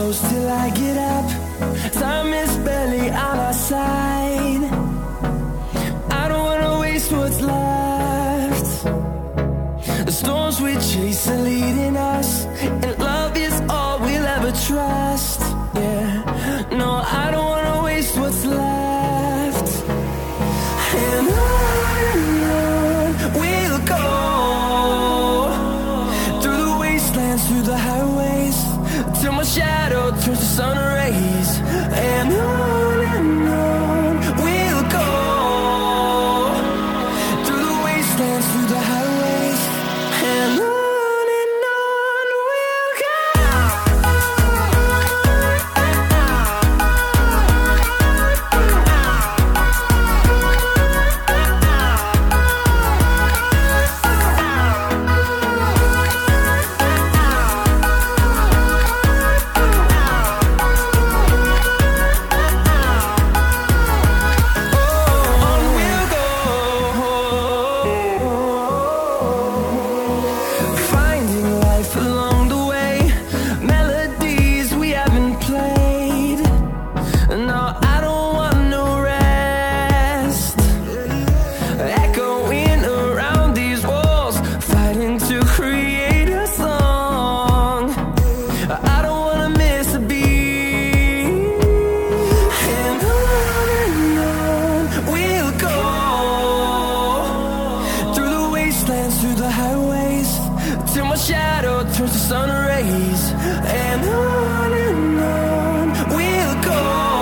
close till I get up. Time is barely on our side. I don't wanna waste what's left. The storms we chase are leading us, and love is all we'll ever trust. Yeah, no, I don't wanna waste what's left. And on we'll go, through the wastelands, through the highways, till my shadow turns to sun rays. And on we'll go, through the wastelands, through the highways, and on we'll go. Through the highways, till my shadow turns to sun rays. And on we'll go,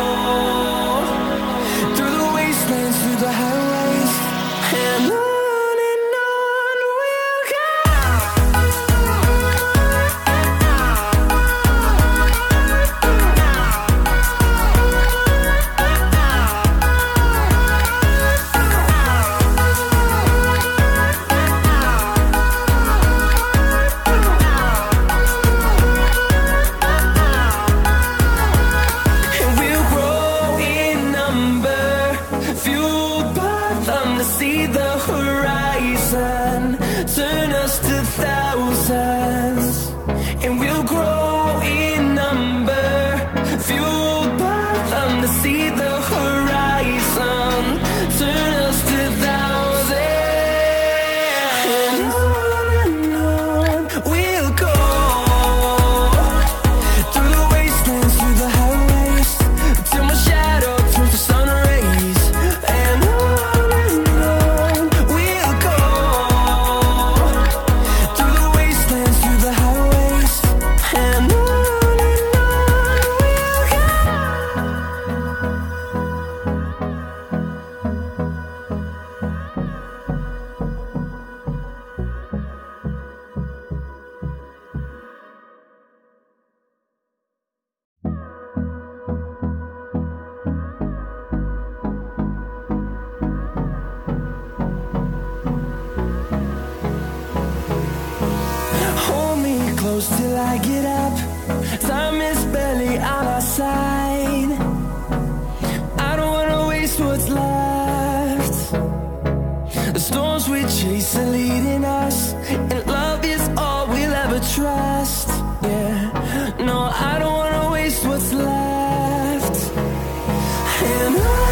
through the wastelands, through the highways, and on we'll go. See the horizon, turn us to thousands, and we'll grow in number, fueled by them to see the horizon, turn us to thousands, and on we'll go, through the wastelands, through the highways, till my shadow turns to sun rays. And close till I get up. Time is barely on our side. I don't wanna waste what's left. The storms we chase are leading us, and love is all we'll ever trust. Yeah, no, I don't wanna waste what's left. And